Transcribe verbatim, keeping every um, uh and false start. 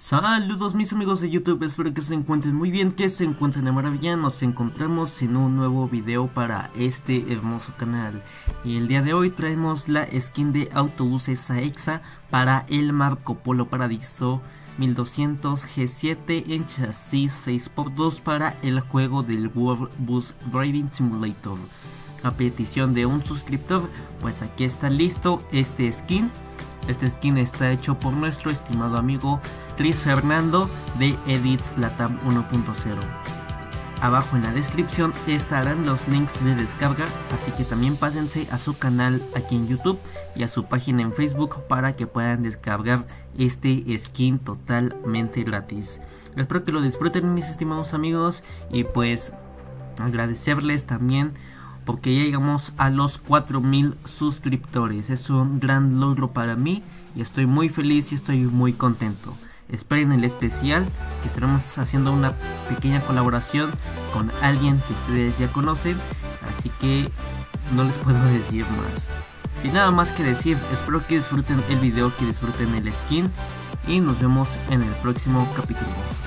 Saludos mis amigos de YouTube, espero que se encuentren muy bien, que se encuentren de maravilla. Nos encontramos en un nuevo video para este hermoso canal. Y el día de hoy traemos la skin de autobuses Saexa para el Marco Polo Paradiso mil doscientos G siete en chasis seis por dos para el juego del World Bus Driving Simulator. A petición de un suscriptor, pues aquí está listo este skin. Este skin está hecho por nuestro estimado amigo Chris Fernando de Edits Latam uno punto cero. Abajo en la descripción estarán los links de descarga, así que también pásense a su canal aquí en YouTube y a su página en Facebook para que puedan descargar este skin totalmente gratis. Espero que lo disfruten, mis estimados amigos, y pues agradecerles también porque ya llegamos a los cuatro mil suscriptores. Es un gran logro para mí y estoy muy feliz y estoy muy contento. Esperen el especial, que estaremos haciendo una pequeña colaboración con alguien que ustedes ya conocen, así que no les puedo decir más. Sin nada más que decir, espero que disfruten el video, que disfruten el skin y nos vemos en el próximo capítulo.